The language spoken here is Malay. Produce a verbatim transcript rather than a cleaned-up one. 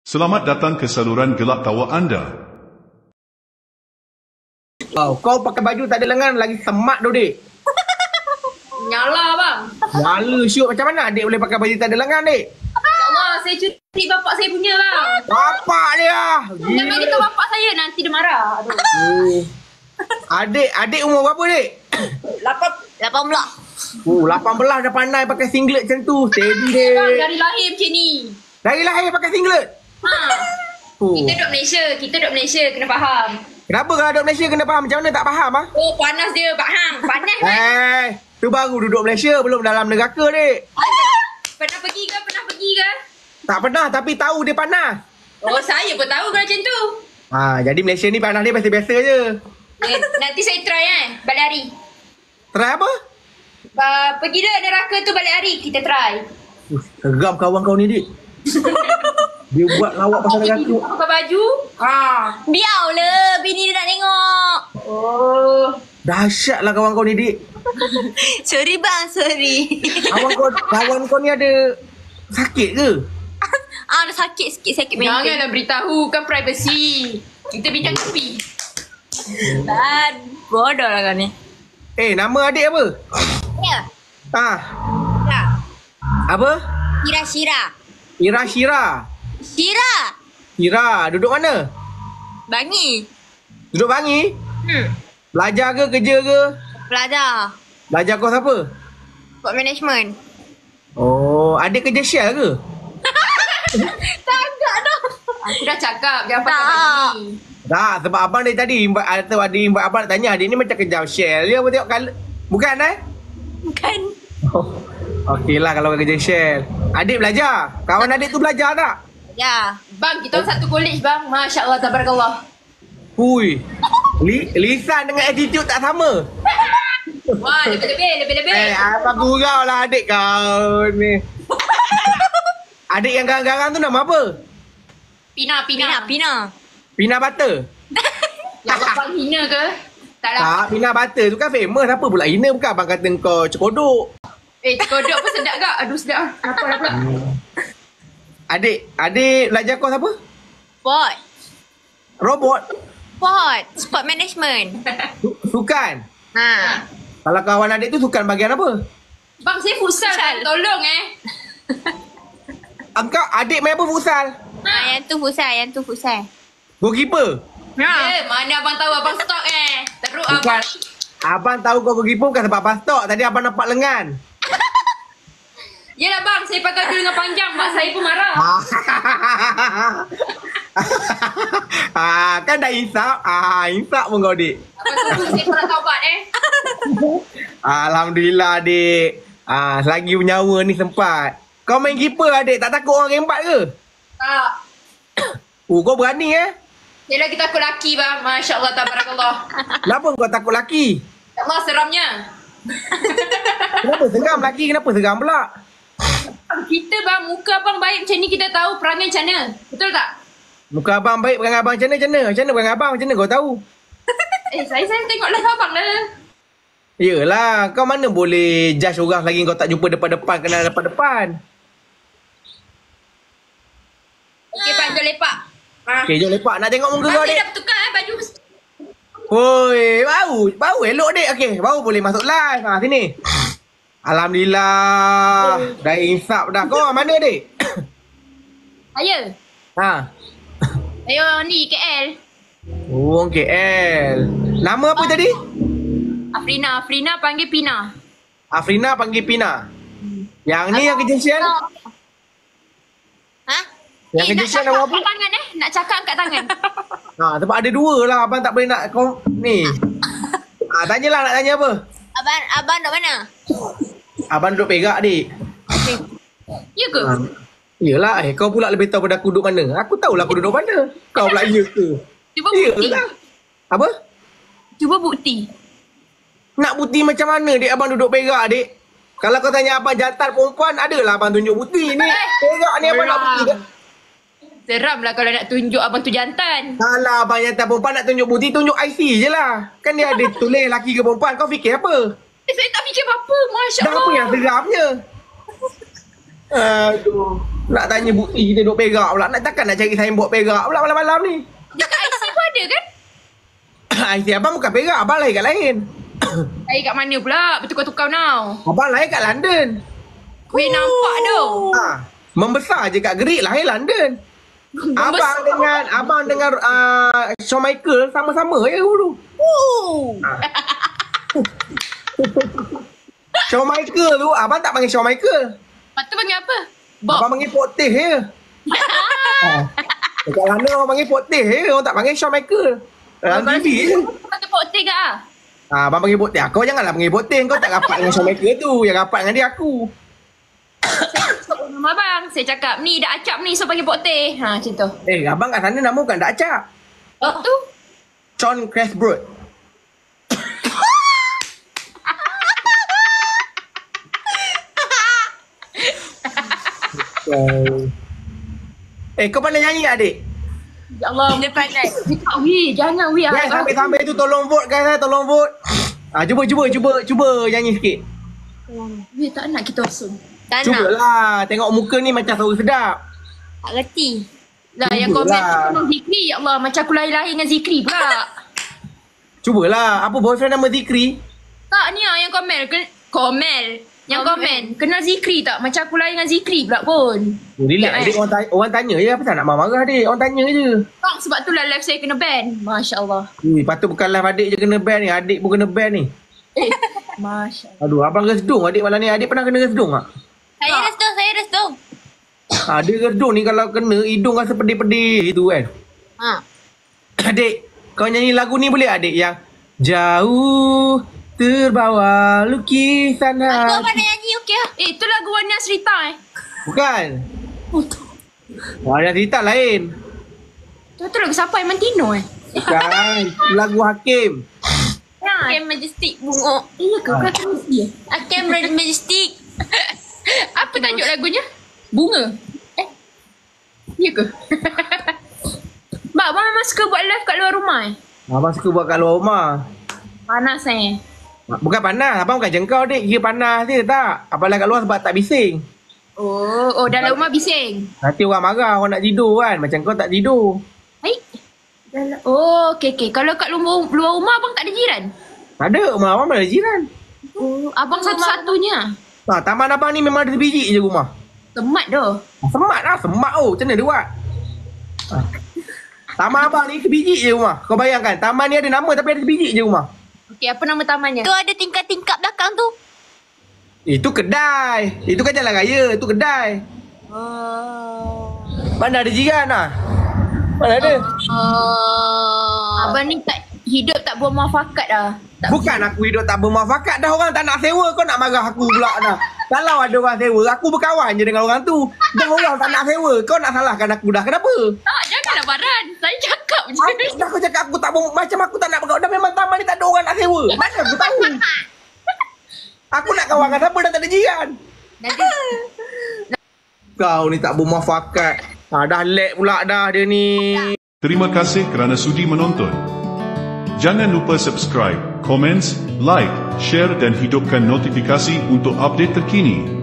Selamat datang ke saluran gelak tawa anda. Oh, kau pakai baju tak ada lengan lagi semak tu, Dik. Nyala bang. Nyala syuk. Macam mana adik boleh pakai baju tak ada lengan, Dik? Ya Allah, saya curi bapak saya punya bang. Bapak dia. Jangan bagi tahu bapak saya, nanti dia marah. Aduh. Oh. Adik, adik umur berapa, Dik? Lapan, lapan belas. Oh, lapan belas dah pandai pakai singlet macam tu. Steady, Dik. Bang, dari lahir macam ni. Dari lahir pakai singlet? Ha. Oh. Kita duduk Malaysia, kita duduk Malaysia, kena faham. Kenapa kalau duduk Malaysia kena faham? Macam mana tak faham, ah? Oh, panas dia, Pak Hang. Panas kan? Eh, tu baru duduk Malaysia, belum dalam neraka, Dik. Pernah pergi ke? Pernah pergi ke? Tak pernah, tapi tahu dia panas. Oh, saya pun tahu kalau macam tu. Ha, jadi Malaysia ni panas dia biasa-biasa je. Eh, nanti saya try kan, balik hari. Try apa? Uh, pergi dah neraka tu balik hari, kita try. Uh, seram kawan kau ni, Dik. Dia buat lawak pasal neraka. Pakai baju? Ha. Biar le, bini dia nak tengok. Oh. Dahsyat lah kawan kau ni, Dik. Sorry bang, sorry. Kawan kau, kawan kau ni ada sakit ke? Ah, ada sakit sikit, sakit mental. Janganlah beritahu, kan privacy. Kita bincang tepi. Dan bodoh lah kau ni. Eh, nama adik apa? Ya. Ah, Ya. apa? Syira, Syira. Ira Syira. Syira. Syira, duduk mana? Bangi. Duduk Bangi? Hmm. Belajar ke, kerja ke? Belajar. Belajar kau siapa? Sport management. Oh, adik kerja Shell ke? Tak agak dah. Aku dah cakap, jangan pakai Tak. baju. Tak, sebab abang dari tadi imbat, atau adik imbat abang nak tanya, adik ni macam kerja Shell je. Apa tengok color? Bukan eh? Bukan. Oh, okey lah kalau kerja Shell. Adik belajar? Kawan adik tu belajar tak? Ya. Bang, kita orang satu college bang. Masya Allah, tabarakallah. Hui. Li, lisan dengan attitude tak sama. Wah, lebih-lebih, lebih-lebih. Eh, apa gurau lah adik kau ni. Adik yang garang-garang tu nama apa? Pina, Pina. Pina, Pina. Pina Butter? Yang abang hina ke? Tak lah. Tak, Pina Butter tu kan famous. Apa pula hina? Bukan abang kata kau cekodok. Eh, kodok pun sedap kak. Aduh, sedap. Lapar dah pula. Adik, adik belajar kau apa? Sport. Robot? Sport. Sport management. Su- Sukan? Ha. Kalau kawan adik tu sukan bagian apa? Bang, saya futsal. Futsal. Bang. Tolong eh. Engkau adik main apa futsal? Ha, yang tu futsal, yang tu futsal. Goalkeeper? Ha. Eh, mana abang tahu abang stok eh. Teruk Bukan. abang. Abang tahu kau goalkeeper bukan sebab abang stok. Tadi abang nampak lengan. Yelah bang, saya pakai dulu dengan panjang. Mak saya pun marah. ah, kan dah insap. Ah, insap pun kau, Dik. Abang tunggu saya pernah taubat eh. Alhamdulillah, Dik. Ah, selagi bernyawa ni sempat. Kau main keeper, Adik. Tak takut orang rembat ke? Tak. Oh, kau berani eh? Yelah kita takut laki bang. Masya Allah, tabarakallah. Kenapa kau takut laki? Ya Allah, seramnya. Kenapa seram laki? Kenapa seram pula? Kita bang, muka abang baik macam ni kita tahu perangai macam mana. Betul tak? Muka abang baik, perangai abang macam mana? Macam mana? Macam mana perangai abang? Macam mana kau tahu? Eh, saya saya tengok live abang lah. Yelah, kau mana boleh judge orang lagi kau tak jumpa depan-depan, kenal depan-depan. Okey, Pak, jom lepak. Ha. Okay, jom lepak. Nak tengok muka kau, Masih Dik. dah bertukar eh baju. Oi, baru, baru elok, Dik. Okey, baru boleh masuk live. Ha, sini. Alhamdulillah. Dah insap dah. Kau mana, Dik? Saya. Ha. Ayo ni K L. Oh, K L. Nama apa tadi? Afrina, Afrina panggil Pina. Afrina panggil Pina. Yang ni yang kerja Shell? Ha? Yang eh, kerja nak Shell cakap nama apa? angkat tangan eh. Nak cakap angkat tangan. Ha, sebab ada dua lah. Abang tak boleh nak kau ni. Ha, tanyalah nak tanya apa? Abang, abang duduk mana? Abang duduk perak, Dik. Ya ke? Ha. Yelah, eh, kau pula lebih tahu pada aku duduk mana. Aku tahulah aku duduk mana. Kau pula ya ke? Cuba bukti. Yelah. Apa? Cuba bukti. Nak bukti macam mana, Dik? Abang duduk perak, Dik. Kalau kau tanya abang jantan perempuan, adalah abang tunjuk bukti ni. Perak ni abang nak bukti kan? Seram lah kalau nak tunjuk abang tu jantan. Kalau abang jantan perempuan nak tunjuk bukti, tunjuk I C je lah. Kan dia ada tulis lelaki ke perempuan. Kau fikir apa? Eh, saya tak fikir apa-apa. Masya Dah Allah. apa yang seramnya? Aduh. Nak tanya bukti kita duduk perak pula. Nak takkan nak cari signboard perak pula malam-malam ni. Dekat I C pun ada kan? I C abang bukan perak, abang lahir kat lain. Lahir kat mana pula? Bertukar-tukar now. Abang lahir kat London. Weh nampak tu. Ha. Membesar je kat Greek, lahir London. Abang dengan abang dengan uh, Shawn Michael sama-sama je dulu. Ha. Shawn Michael tu, abang tak panggil Shawn Michael. Lepas tu panggil apa? Bob. Abang panggil Poteh je. Ha. Dekat London orang panggil Poteh je, orang tak panggil Shawn Michael. Dalam T V je. Kata Poteh ke ah? Ha, abang panggil Poteh. Kau janganlah panggil Poteh. Kau tak rapat dengan Shawn Michael tu. Yang rapat dengan dia aku. Nama abang, saya cakap ni dah acap ni, so panggil Poteh. Ha, macam tu. Eh, abang kat sana nama bukan tak acap. Oh, tu? John Cresbrot. Eh, kau pandai nyanyi tak, adik? Ya Allah. Dia pandai. Cakap weh, jangan weh. Guys, sambil-sambil tu tolong vote guys, tolong vote. Ah, cuba cuba cuba cuba nyanyi sikit. Weh, tak nak kita osum. Tak nak. Cubalah, tengok muka ni macam suara sedap. Tak reti. Lah, yang Cubalah. komen tu penuh Zikri. Ya Allah, macam aku lahir-lahir dengan Zikri pula. Cubalah, apa boyfriend nama Zikri? Tak ni lah yang komen. Ken- Komel. Yang komen. Kenal Zikri tak? Macam aku lahir dengan Zikri pula pun. Oh, relax, Tak, adik, orang, tanya, orang tanya je, apa tak nak marah-marah adik, orang tanya je. Tak, sebab tu lah live saya kena ban. Masya Allah. Ui, patut bukan live adik je kena ban ni, adik pun kena ban ni. Eh, Masya Allah. Aduh, abang resdung adik malam ni, adik pernah kena resdung tak? Saya restung, saya restung. Ha, dia resdung ni kalau kena, hidung rasa pedih-pedih gitu kan. Ha. Adik, kau nyanyi lagu ni boleh adik yang jauh terbawa lukisan Aku hati. pandai nyanyi, okey lah. Eh, itu lagu Wania Serita eh. Bukan. Oh, tu. Wah, ada cerita lain. Tu, tu lagu siapa? Mantino eh? Bukan. Lagu Hakim. Ya. Akem Majestic bunga. Iya ke? Kau tahu dia? Akem Majestic. Apa tajuk lagunya? Bunga. Eh? Iya ke? Mak, abang memang suka buat live kat luar rumah eh? Abang suka buat kat luar rumah. Panas eh. Bukan panas. Abang bukan jengkau dik. Kira panas dia tak. Abang kat luar sebab tak bising. Oh, oh dalam rumah bising. Nanti orang marah. Orang nak tidur kan. Macam kau tak tidur. Baik. Dalam, oh, okey, okey. Kalau kat luar, luar rumah abang tak ada jiran? Tak ada. Rumah abang mana ada jiran. Oh, abang satu-satunya. Ha, taman abang ni memang ada sebiji je rumah. Semat dah. Semat lah. Semat oh. Macam mana dia buat? Ha. Taman abang ni sebiji je rumah. Kau bayangkan. Taman ni ada nama tapi ada sebiji je rumah. Okey, apa nama tamannya? Tu ada tingkat-tingkat belakang tu. Itu kedai. Itu kan jalan raya. Itu kedai. Oh. Mana ada jiran lah. Mana ada? Oh. Abang ni tak hidup tak buat muafakat dah. Tak Bukan aku hidup tak bermuafakat dah. Orang tak nak sewa. Kau nak marah aku pula dah. Kalau ada orang sewa, aku berkawan je dengan orang tu. Dah orang tak nak sewa. Kau nak salahkan aku dah. Kenapa? Tak, janganlah Baran. Saya cakap je. Aku, dah aku cakap aku tak ber, macam aku tak nak berkawan. Dah memang taman ni tak ada orang nak sewa. Mana aku tahu? Aku nak kawan dengan siapa dah tak ada jiran. Nanti Kau ni tak bermuafakat. Ha, dah lag pula dah dia ni. Terima kasih kerana sudi menonton. Jangan lupa subscribe, komen, like, share dan hidupkan notifikasi untuk update terkini.